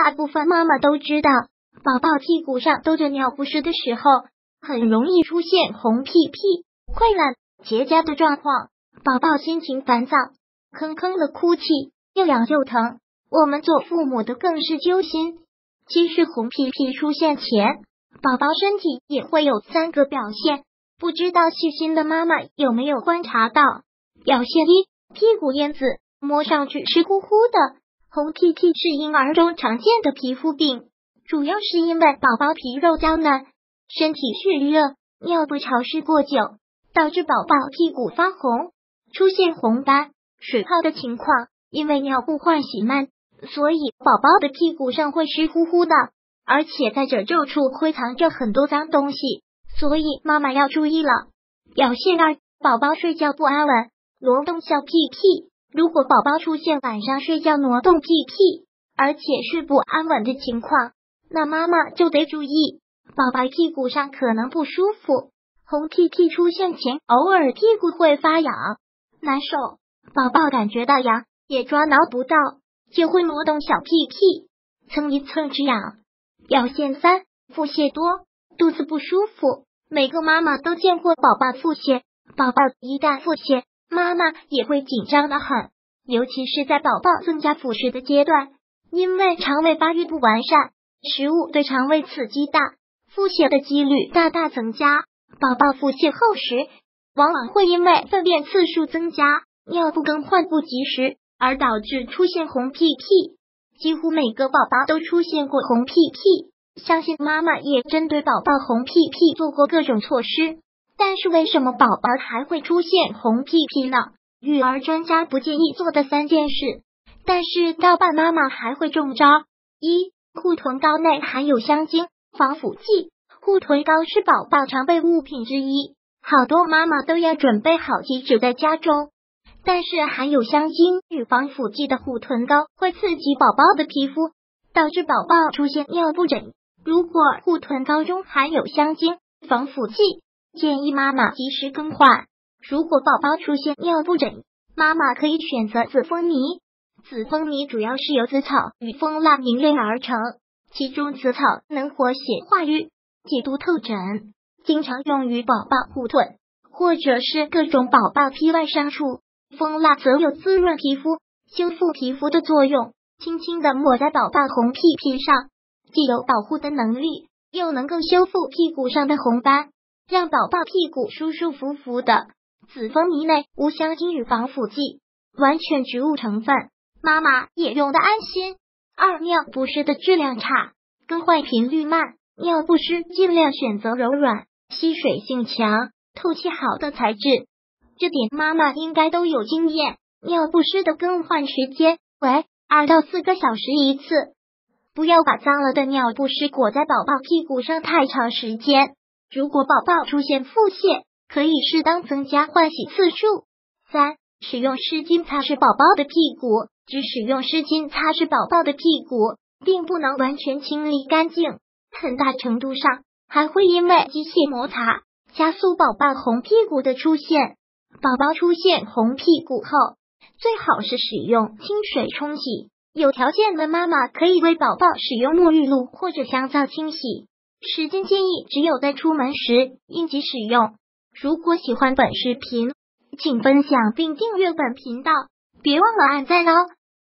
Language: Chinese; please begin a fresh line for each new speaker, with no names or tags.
大部分妈妈都知道，宝宝屁股上兜着尿不湿的时候，很容易出现红屁屁、溃烂、结痂的状况，宝宝心情烦躁，吭吭的哭泣，又痒又疼。我们做父母的更是揪心。其实红屁屁出现前，宝宝身体也会有3个表现，不知道细心的妈妈有没有观察到。表现一，屁股燕子，摸上去湿乎乎的。红屁屁是婴儿中常见的皮肤病，主要是因为宝宝皮肉娇嫩，身体血热，尿不潮湿过久，导致宝宝屁股发红，出现红斑、水泡的情况。因为尿布换洗慢，所以宝宝的屁股上会湿乎乎的，而且在褶皱处会藏着很多脏东西，所以妈妈要注意了。表现2，宝宝睡觉不安稳，挪动小屁屁。如果宝宝出现晚上睡觉挪动屁屁，而且是不安稳的情况，那妈妈就得注意，宝宝屁股上可能不舒服。红屁屁出现前，偶尔屁股会发痒、难受，宝宝感觉到痒也抓挠不到，就会挪动小屁屁，蹭一蹭之痒。表现3，腹泻多，肚子不舒服。每个妈妈都见过宝宝腹泻，宝宝一旦腹泻，妈妈也会紧张的很，尤其是在宝宝增加辅食的阶段，因为肠胃发育不完善，食物对肠胃刺激大，腹泻的几率大大增加。宝宝腹泻后时，往往会因为粪便次数增加，尿布更换不及时，而导致出现红屁屁。几乎每个宝宝都出现过红屁屁，相信妈妈也针对宝宝红屁屁做过各种措施。但是为什么宝宝还会出现红屁屁呢？育儿专家不建议做的3件事，但是多半妈妈还会中招。1. 护臀膏内含有香精、防腐剂。护臀膏是宝宝常备物品之一，好多妈妈都要准备好几支在家中。但是含有香精与防腐剂的护臀膏会刺激宝宝的皮肤，导致宝宝出现尿布疹。如果护臀膏中含有香精、防腐剂，建议妈妈及时更换。如果宝宝出现尿布疹，妈妈可以选择紫蜂泥。紫蜂泥主要是由紫草与蜂蜡凝练而成，其中紫草能活血化瘀、解毒透疹，经常用于宝宝护臀或者是各种宝宝皮外伤处。蜂蜡则有滋润皮肤、修复皮肤的作用，轻轻的抹在宝宝红屁屁上，既有保护的能力，又能够修复屁股上的红斑，让宝宝屁股舒舒服服的。紫蜂泥内无香精与防腐剂，完全植物成分，妈妈也用得安心。2. 尿不湿的质量差，更换频率慢，尿不湿尽量选择柔软、吸水性强、透气好的材质，这点妈妈应该都有经验。尿不湿的更换时间为2到4个小时一次，不要把脏了的尿不湿裹在宝宝屁股上太长时间。如果宝宝出现腹泻，可以适当增加换洗次数。3. 使用湿巾擦拭宝宝的屁股，只使用湿巾擦拭宝宝的屁股，并不能完全清理干净，很大程度上还会因为机械摩擦加速宝宝红屁股的出现。宝宝出现红屁股后，最好是使用清水冲洗，有条件的妈妈可以为宝宝使用沐浴露或者香皂清洗。时间建议只有在出门时应急使用。如果喜欢本视频，请分享并订阅本频道，别忘了按赞哦。